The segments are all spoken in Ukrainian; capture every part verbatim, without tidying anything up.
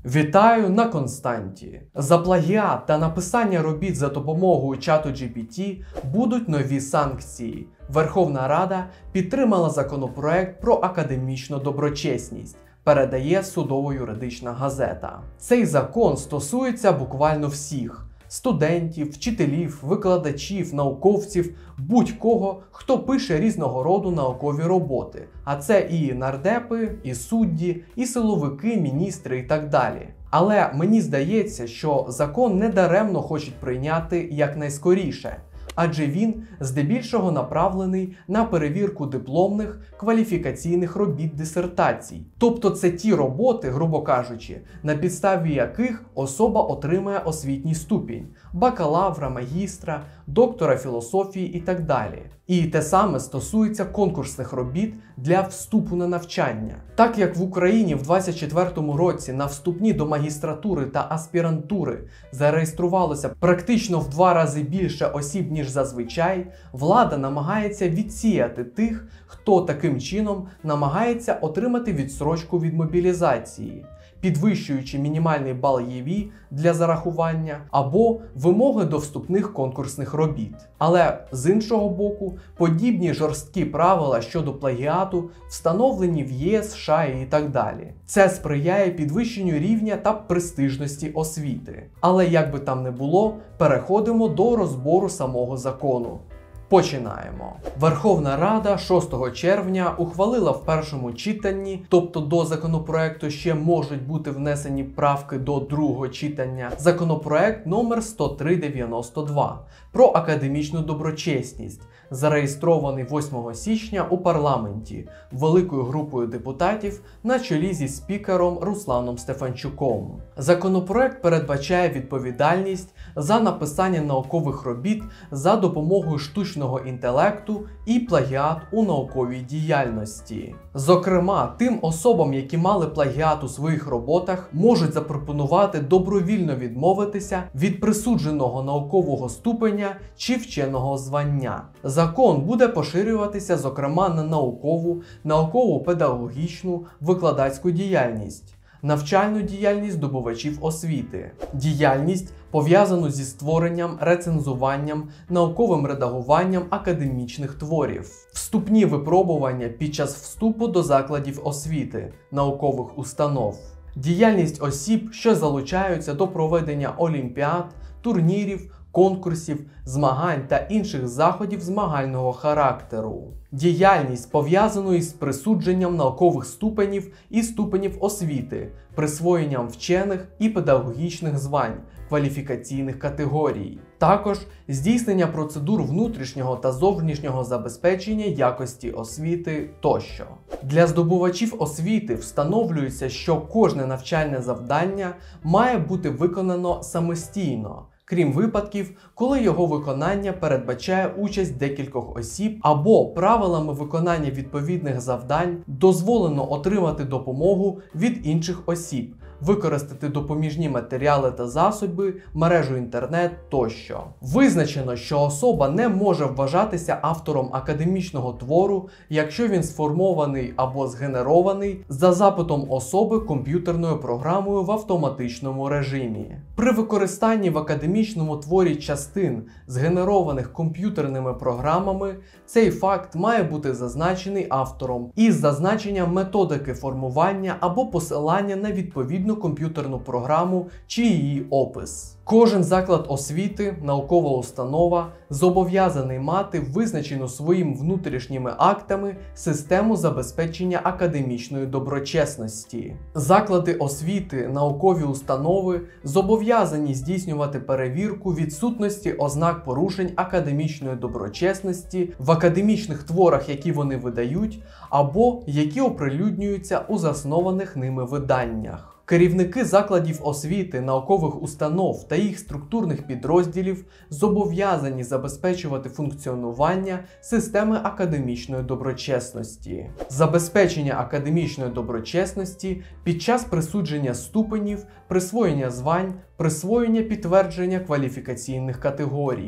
Вітаю на Константі. За плагіат та написання робіт за допомогою чату джі пі ті будуть нові санкції. Верховна Рада підтримала законопроект про академічну доброчесність, передає судово-юридична газета. Цей закон стосується буквально всіх – студентів, вчителів, викладачів, науковців, будь-кого, хто пише різного роду наукові роботи. А це і нардепи, і судді, і силовики, міністри і так далі. Але мені здається, що закон недаремно хочуть прийняти якнайскоріше. Адже він здебільшого направлений на перевірку дипломних кваліфікаційних робіт дисертацій. Тобто це ті роботи, грубо кажучи, на підставі яких особа отримає освітній ступінь – бакалавра, магістра, доктора філософії і так далі. І те саме стосується конкурсних робіт для вступу на навчання. Так як в Україні в двадцять четвертому році на вступні до магістратури та аспірантури зареєструвалося практично в два рази більше осіб, ніж зазвичай, влада намагається відсіяти тих, хто таким чином намагається отримати відстрочку від мобілізації, підвищуючи мінімальний бал ЄВІ для зарахування або вимоги до вступних конкурсних робіт. Але з іншого боку, подібні жорсткі правила щодо плагіату встановлені в ЄС, США і так далі. Це сприяє підвищенню рівня та престижності освіти. Але як би там не було, переходимо до розбору самого закону. Починаємо. Верховна Рада шостого червня ухвалила в першому читанні, тобто до законопроекту ще можуть бути внесені правки до другого читання, законопроект номер сто три дев'яносто два про академічну доброчесність, зареєстрований восьмого січня у парламенті великою групою депутатів на чолі зі спікером Русланом Стефанчуком. Законопроект передбачає відповідальність за написання наукових робіт за допомогою штучного інтелекту і плагіат у науковій діяльності. Зокрема, тим особам, які мали плагіат у своїх роботах, можуть запропонувати добровільно відмовитися від присудженого наукового ступеня чи вченого звання. Закон буде поширюватися, зокрема, на наукову, науково-педагогічну, викладацьку діяльність, навчальну діяльність здобувачів освіти, діяльність, пов'язану зі створенням, рецензуванням, науковим редагуванням академічних творів, вступні випробування під час вступу до закладів освіти, наукових установ, діяльність осіб, що залучаються до проведення олімпіад, турнірів, конкурсів, змагань та інших заходів змагального характеру. Діяльність, пов'язану із присудженням наукових ступенів і ступенів освіти, присвоєнням вчених і педагогічних звань, кваліфікаційних категорій. Також здійснення процедур внутрішнього та зовнішнього забезпечення якості освіти тощо. Для здобувачів освіти встановлюється, що кожне навчальне завдання має бути виконано самостійно, крім випадків, коли його виконання передбачає участь декількох осіб або правилами виконання відповідних завдань дозволено отримати допомогу від інших осіб, використати допоміжні матеріали та засоби, мережу інтернет тощо. Визначено, що особа не може вважатися автором академічного твору, якщо він сформований або згенерований за запитом особи комп'ютерною програмою в автоматичному режимі. При використанні в академічному творі частин, згенерованих комп'ютерними програмами, цей факт має бути зазначений автором із зазначенням методики формування або посилання на відповідну комп'ютерну програму чи її опис. Кожен заклад освіти, наукова установа зобов'язаний мати визначену своїми внутрішніми актами систему забезпечення академічної доброчесності. Заклади освіти, наукові установи зобов'язані здійснювати перевірку відсутності ознак порушень академічної доброчесності в академічних творах, які вони видають, або які оприлюднюються у заснованих ними виданнях. Керівники закладів освіти, наукових установ та їх структурних підрозділів зобов'язані забезпечувати функціонування системи академічної доброчесності. Забезпечення академічної доброчесності під час присудження ступенів, присвоєння звань, присвоєння підтвердження кваліфікаційних категорій.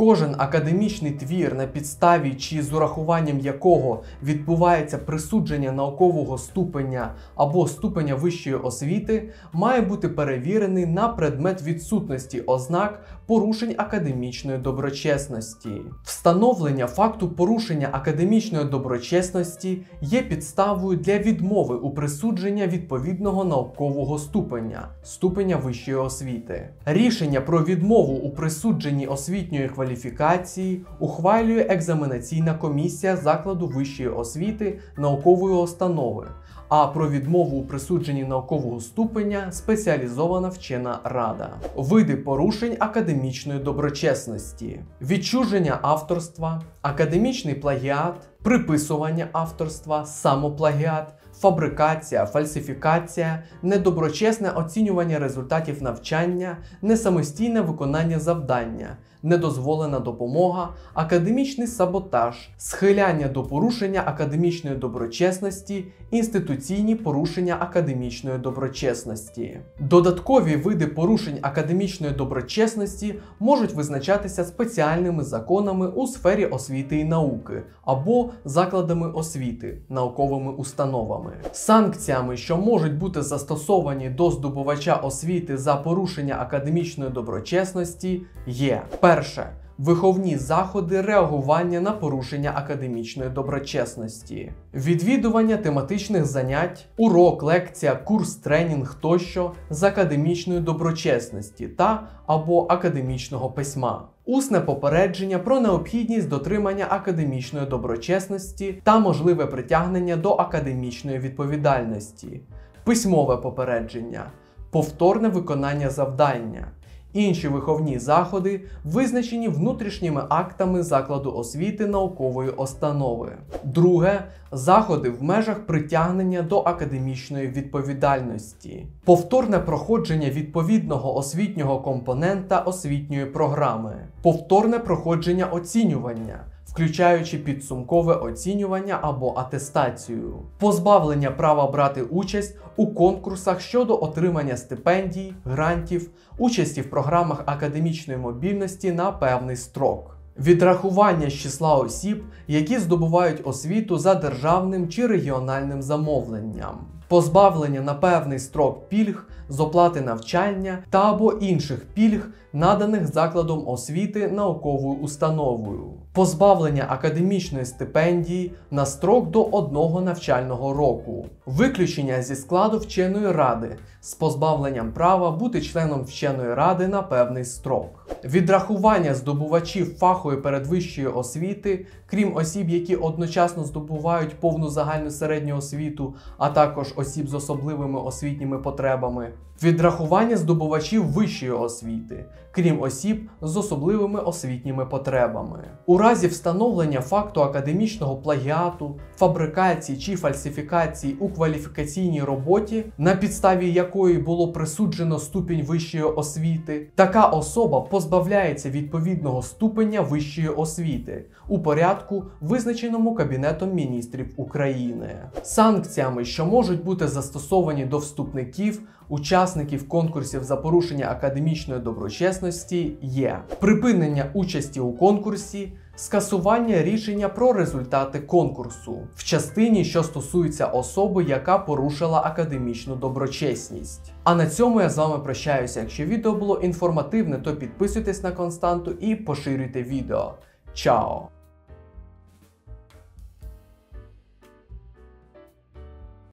Кожен академічний твір, на підставі чи з урахуванням якого відбувається присудження наукового ступеня або ступеня вищої освіти, має бути перевірений на предмет відсутності ознак порушень академічної доброчесності. Встановлення факту порушення академічної доброчесності є підставою для відмови у присудження відповідного наукового ступеня, ступеня вищої освіти. Рішення про відмову у присудженні освітньої кваліфікації ухвалює екзаменаційна комісія закладу вищої освіти наукової установи, а про відмову у присудженні наукового ступеня – спеціалізована вчена рада. Види порушень академічної доброчесності: відчуження авторства, академічний плагіат, приписування авторства, самоплагіат, фабрикація, фальсифікація, недоброчесне оцінювання результатів навчання, несамостійне виконання завдання, недозволена допомога, академічний саботаж, схиляння до порушення академічної доброчесності, інституційні порушення академічної доброчесності. Додаткові види порушень академічної доброчесності можуть визначатися спеціальними законами у сфері освіти і науки або закладами освіти, науковими установами. Санкціями, що можуть бути застосовані до здобувача освіти за порушення академічної доброчесності, є: перше. Виховні заходи реагування на порушення академічної доброчесності, відвідування тематичних занять, урок, лекція, курс, тренінг тощо з академічної доброчесності та або академічного письма, усне попередження про необхідність дотримання академічної доброчесності та можливе притягнення до академічної відповідальності, письмове попередження, повторне виконання завдання. Інші виховні заходи визначені внутрішніми актами закладу освіти наукової установи. Друге. Заходи в межах притягнення до академічної відповідальності. Повторне проходження відповідного освітнього компонента освітньої програми. Повторне проходження оцінювання, включаючи підсумкове оцінювання або атестацію. Позбавлення права брати участь у конкурсах щодо отримання стипендій, грантів, участі в програмах академічної мобільності на певний строк. Відрахування з числа осіб, які здобувають освіту за державним чи регіональним замовленням. Позбавлення на певний строк пільг з оплати навчання та або інших пільг, наданих закладом освіти науковою установою. Позбавлення академічної стипендії на строк до одного навчального року. Виключення зі складу вченої ради з позбавленням права бути членом вченої ради на певний строк. Відрахування здобувачів фахової передвищої освіти, крім осіб, які одночасно здобувають повну загальну середню освіту, а також осіб з особливими освітніми потребами. Відрахування здобувачів вищої освіти, крім осіб з особливими освітніми потребами. У разі встановлення факту академічного плагіату, фабрикації чи фальсифікації у кваліфікаційній роботі, на підставі якої було присуджено ступінь вищої освіти, така особа позбавляється відповідного ступеня вищої освіти у порядку, визначеному Кабінетом міністрів України. Санкціями, що можуть бути застосовані до вступників, учасників конкурсів за порушення академічної доброчесності, є: припинення участі у конкурсі, скасування рішення про результати конкурсу в частині, що стосується особи, яка порушила академічну доброчесність. А на цьому я з вами прощаюся. Якщо відео було інформативне, то підписуйтесь на константу і поширюйте відео. Чао!